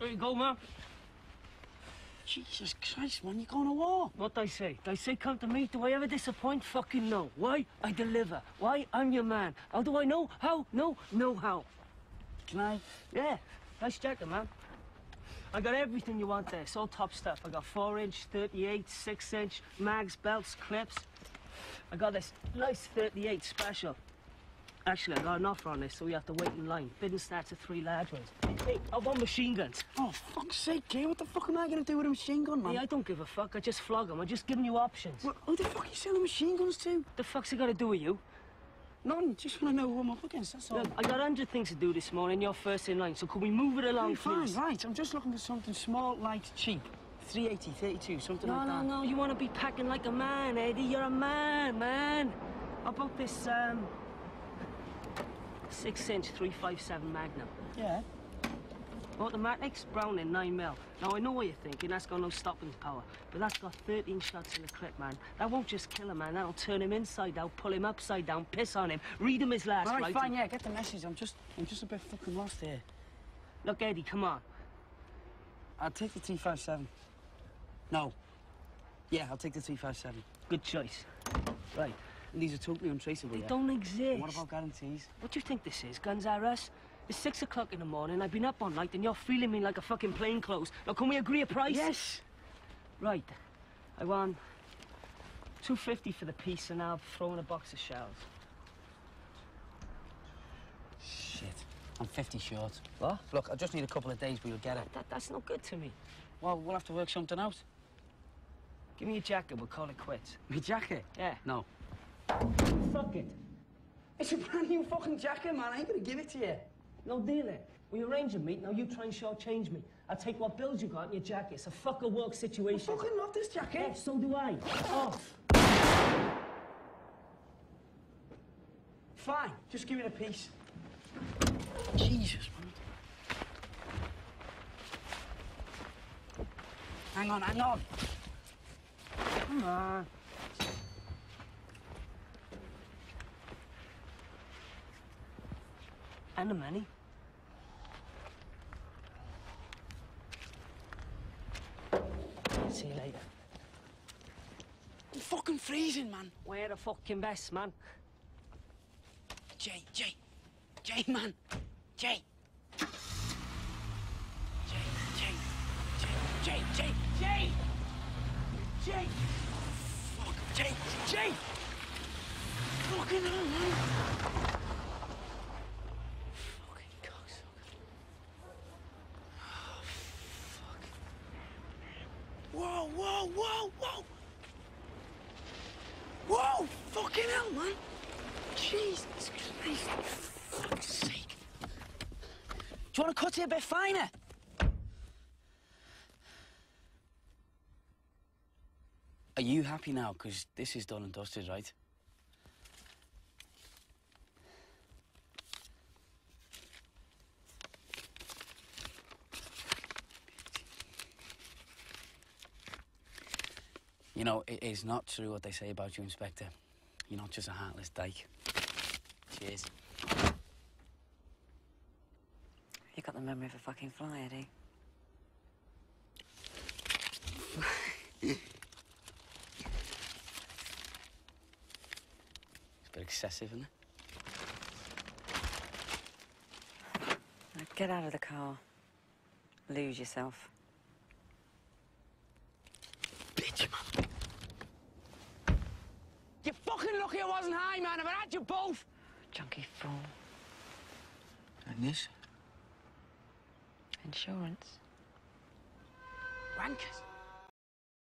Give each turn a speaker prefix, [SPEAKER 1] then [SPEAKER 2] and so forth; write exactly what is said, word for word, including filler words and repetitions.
[SPEAKER 1] There you go, man.
[SPEAKER 2] Jesus Christ, man, you're going to war.
[SPEAKER 1] What I say? Did I say come to me? Do I ever disappoint? Fucking no. Why? I deliver. Why? I'm your man. How do I know? How? No, no how.
[SPEAKER 2] Can I?
[SPEAKER 1] Yeah. Nice jacket, man. I got everything you want there. It's all top stuff. I got four inch, thirty-eight, six inch, mags, belts, clips. I got this nice thirty-eight special. Actually, I got an offer on this, so we have to wait in line. Bidding starts at three large ones. Hey, I want machine guns.
[SPEAKER 2] Oh, fuck's sake, Jay, what the fuck am I going to do with a machine gun, man?
[SPEAKER 1] Hey, I don't give a fuck. I just flog them. I'm just giving you options.
[SPEAKER 2] What, who the fuck are you selling machine guns to?
[SPEAKER 1] The fuck's it got to do with you?
[SPEAKER 2] Nothing, just want to know who I'm up against, that's all.
[SPEAKER 1] Look, I got a hundred things to do this morning. You're first in line, so can we move it along,
[SPEAKER 2] hey, fine,
[SPEAKER 1] please?
[SPEAKER 2] right. I'm just looking for something small, light, cheap. three eighty, thirty-two, something
[SPEAKER 1] no,
[SPEAKER 2] like
[SPEAKER 1] no,
[SPEAKER 2] that.
[SPEAKER 1] No, no, you want to be packing like a man, Eddie. You're a man, man. How about this, um... six inch, three five seven Magnum?
[SPEAKER 2] Yeah.
[SPEAKER 1] Automatics, Browning, nine mil. Now, I know what you're thinking, that's got no stopping power, but that's got thirteen shots in the clip, man. That won't just kill him, man. That'll turn him inside out, pull him upside down, piss on him, read him his last
[SPEAKER 2] right,
[SPEAKER 1] right.
[SPEAKER 2] fine, yeah, get the message. I'm just, I'm just a bit fucking lost here.
[SPEAKER 1] Look, Eddie, come on.
[SPEAKER 2] I'll take the three five seven. No. Yeah, I'll take the three five seven.
[SPEAKER 1] Good choice. Right.
[SPEAKER 2] And these are totally untraceable,
[SPEAKER 1] They
[SPEAKER 2] yeah?
[SPEAKER 1] don't exist.
[SPEAKER 2] What about guarantees?
[SPEAKER 1] What do you think this is, Guns R Us? It's six o'clock in the morning, I've been up all night, and you're feeling me like a fucking plainclothes. Now, can we agree a price?
[SPEAKER 2] Yes!
[SPEAKER 1] Right. I want two fifty for the piece, and I'll throw in a box of shells.
[SPEAKER 2] Shit. I'm fifty short.
[SPEAKER 1] What?
[SPEAKER 2] Look, I just need a couple of days, but you'll get it.
[SPEAKER 1] That, that's not good to me.
[SPEAKER 2] Well, we'll have to work something out.
[SPEAKER 1] Give me your jacket, we'll call it quits.
[SPEAKER 2] My jacket?
[SPEAKER 1] Yeah.
[SPEAKER 2] No.
[SPEAKER 1] Fuck it.
[SPEAKER 2] It's a brand new fucking jacket, man. I ain't gonna give it to you.
[SPEAKER 1] No deal then. We arrange a meet, now you try and shortchange me. I'll take what bills you got in your jacket. It's a fuck or work situation.
[SPEAKER 2] I fucking love this jacket.
[SPEAKER 1] Yeah, so do I. Off.
[SPEAKER 2] Fine, just give me a piece. Jesus, man. Hang on, hang on.
[SPEAKER 1] Come on. And the money. See you later.
[SPEAKER 2] I'm fucking freezing, man.
[SPEAKER 1] Wear the fucking best, man.
[SPEAKER 2] Jay, Jay. Jay, man. Jay. Jay, Jay. Jay, Jay, Jay, Jay. Jay. Fuck, Jay, Jay. Fucking hell, man. Fucking cocksucker. Oh, fuck. Whoa, whoa, whoa, whoa. Whoa, fucking hell, man. Jesus Christ, for fuck's sake. Do you want to cut it a bit finer? Are you happy now? Because this is done and dusted, right? You know, it is not true what they say about you, Inspector. You're not just a heartless dyke. Cheers.
[SPEAKER 3] You got the memory of a fucking fly, Eddie.
[SPEAKER 2] It's a bit excessive, isn't it?
[SPEAKER 3] Now get out of the car. Lose yourself.
[SPEAKER 2] Bitch, man. You're fucking lucky I wasn't high, man. I've had you both.
[SPEAKER 3] Junkie fool.
[SPEAKER 2] And this?
[SPEAKER 3] Insurance.
[SPEAKER 2] Wankers.